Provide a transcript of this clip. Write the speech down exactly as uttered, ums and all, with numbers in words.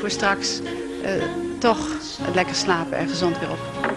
voor straks uh, toch lekker slapen en gezond weer op.